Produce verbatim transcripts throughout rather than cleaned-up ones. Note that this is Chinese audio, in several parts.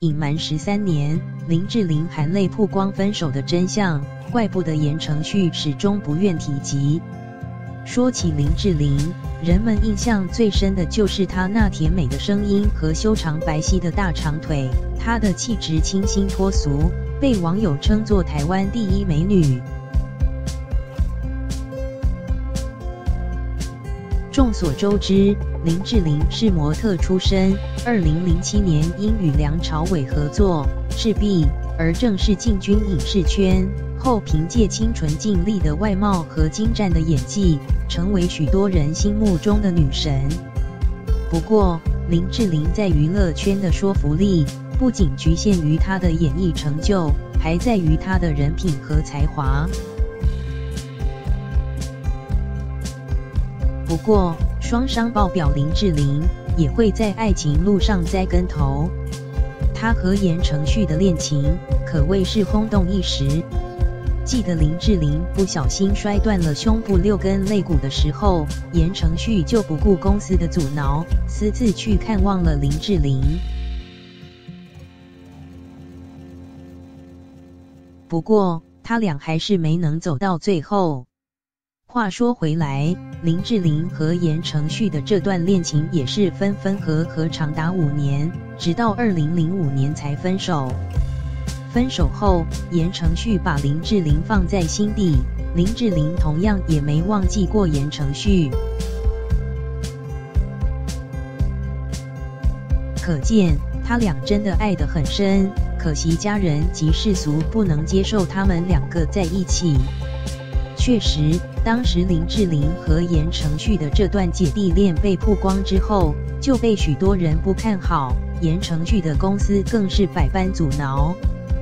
隐瞒十三年，林志玲含泪曝光分手的真相，怪不得言承旭始终不愿提及。说起林志玲，人们印象最深的就是她那甜美的声音和修长白皙的大长腿，她的气质清新脱俗，被网友称作台湾第一美女。众所周知，林志玲是模特出身，二零零七年因与梁朝伟合作《赤壁》而正式进军影视圈，后凭借清纯净丽的外貌和精湛的演技，成为许多人心目中的女神。不过，林志玲在娱乐圈的说服力不仅局限于她的演艺成就，还在于她的人品和才华。不过，双商爆表林志玲也会在爱情路上栽跟头。她和言承旭的恋情可谓是轰动一时。记得林志玲不小心摔断了胸部六根肋骨的时候，言承旭就不顾公司的阻挠，私自去看望了林志玲。不过，他俩还是没能走到最后。话说回来，林志玲和言承旭的这段恋情也是分分合合长达五年，直到二零零五年才分手。分手后，言承旭把林志玲放在心底，林志玲同样也没忘记过言承旭。可见，他俩真的爱得很深，可惜家人及世俗不能接受他们两个在一起。确实，当时林志玲和言承旭的这段姐弟恋被曝光之后，就被许多人不看好，言承旭的公司更是百般阻挠。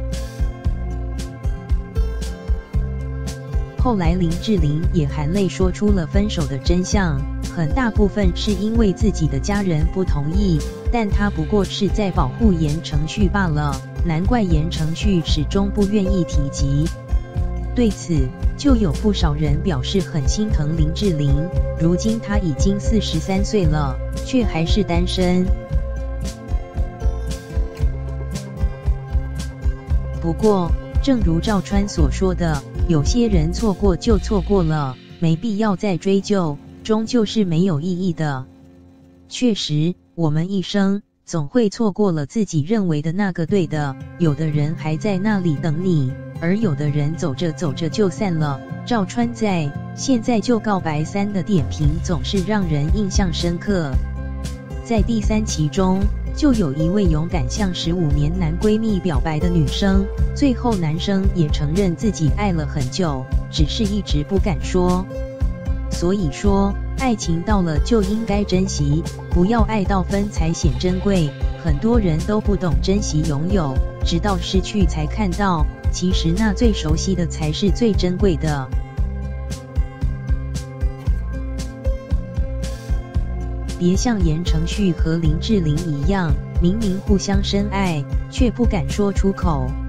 后来林志玲也含泪说出了分手的真相，很大部分是因为自己的家人不同意，但她不过是在保护言承旭罢了，难怪言承旭始终不愿意提及。对此，就有不少人表示很心疼林志玲，如今她已经四十三岁了，却还是单身。不过，正如赵川所说的，有些人错过就错过了，没必要再追究，终究是没有意义的。确实，我们一生总会错过了自己认为的那个对的，有的人还在那里等你，而有的人走着走着就散了。赵川在《现在就告白三》的点评总是让人印象深刻。在第三期中，就有一位勇敢向十五年男闺蜜表白的女生，最后男生也承认自己爱了很久，只是一直不敢说。所以说，爱情到了就应该珍惜，不要爱到分才显珍贵。很多人都不懂珍惜拥有，直到失去才看到，其实那最熟悉的才是最珍贵的。别像言承旭和林志玲一样，明明互相深爱，却不敢说出口。